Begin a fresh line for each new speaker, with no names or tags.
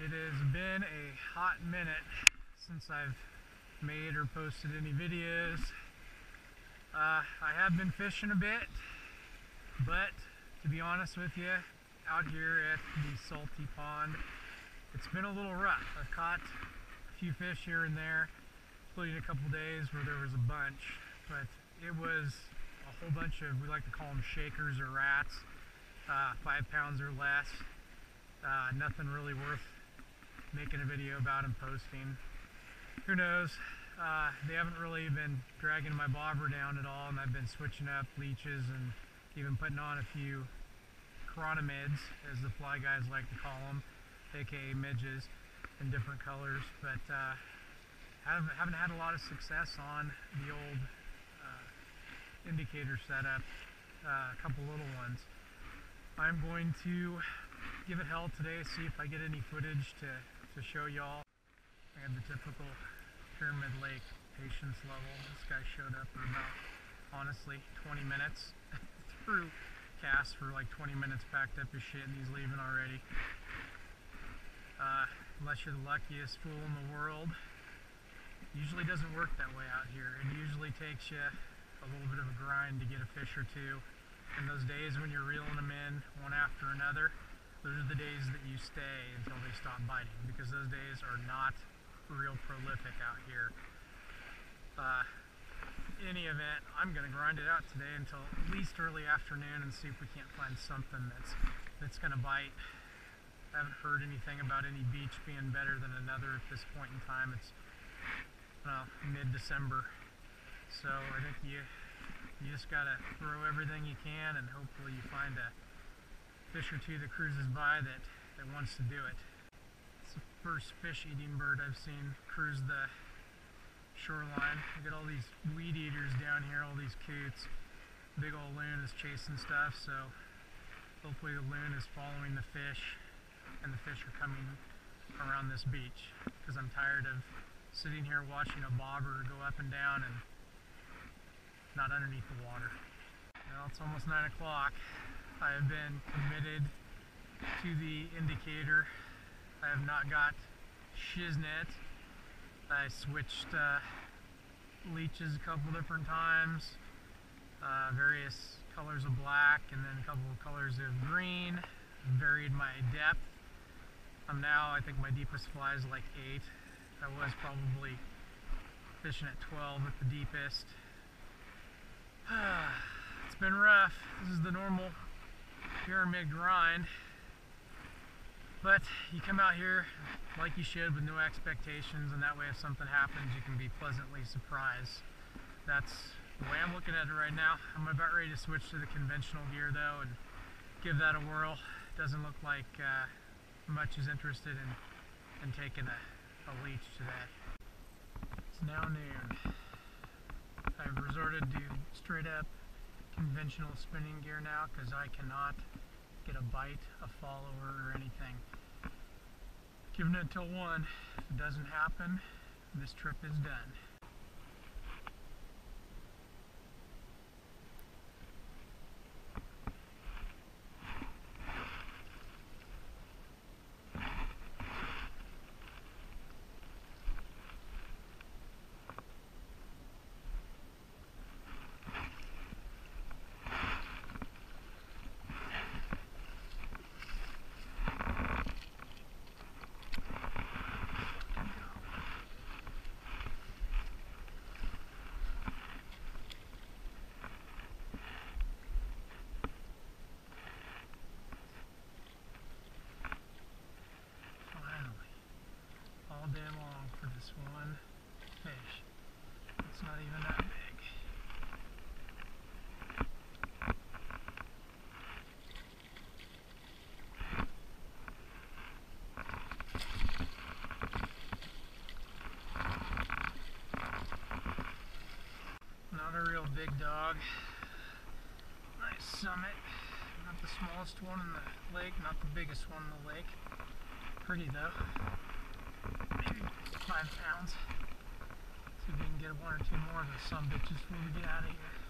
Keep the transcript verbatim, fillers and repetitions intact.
It has been a hot minute since I've made or posted any videos. Uh, I have been fishing a bit, but to be honest with you, out here at the salty pond, it's been a little rough. I've caught a few fish here and there, including a couple days where there was a bunch, but it was a whole bunch of, we like to call them shakers or rats, uh, five pounds or less. Uh, nothing really worth making a video about and posting. Who knows? Uh, they haven't really been dragging my bobber down at all, and I've been switching up leeches and even putting on a few chironomids, as the fly guys like to call them, aka midges, in different colors. But uh, haven't, haven't had a lot of success on the old uh, indicator setup. Uh, a couple little ones. I'm going to give it hell today, see if I get any footage to, to show y'all. I had the typical Pyramid Lake patience level. This guy showed up for about, honestly, twenty minutes. Through cast for like twenty minutes, packed up his shit, and he's leaving already. Uh, unless you're the luckiest fool in the world. Usually doesn't work that way out here. It usually takes you a little bit of a grind to get a fish or two. And those days when you're reeling them in one after another, those are the days that you stay until they stop biting, because those days are not real prolific out here. Uh, in any event, I'm going to grind it out today until at least early afternoon and see if we can't find something that's that's going to bite. I haven't heard anything about any beach being better than another at this point in time. It's well, mid-December, so I think you you just got to throw everything you can, and hopefully you find a fish or two that cruises by that, that wants to do it. It's the first fish-eating bird I've seen cruise the shoreline. You got all these weed eaters down here, all these coots. Big old loon is chasing stuff, so hopefully the loon is following the fish, and the fish are coming around this beach, because I'm tired of sitting here watching a bobber go up and down and not underneath the water. Well, it's almost nine o'clock. I have been committed to the indicator. I have not got shiznit. I switched uh, leeches a couple different times, uh, various colors of black, and then a couple of colors of green. Varied my depth. I'm now, I think my deepest fly is like eight. I was probably fishing at twelve at the deepest. It's been rough. This is the normal pyramid grind, but you come out here like you should with no expectations, and that way if something happens you can be pleasantly surprised. That's the way I'm looking at it right now. I'm about ready to switch to the conventional gear though and give that a whirl. Doesn't look like uh, much is interested in, in taking a, a leech today. It's now noon. I've resorted to straight up conventional spinning gear now because I cannot get a bite, a follower, or anything. Giving it till one. If it doesn't happen, this trip is done. Day long for this one fish. It's not even that big. Not a real big dog. Nice summit. Not the smallest one in the lake, not the biggest one in the lake. Pretty though. Maybe five pounds. See if we can get one or two more of those sumbitches before we get out of here.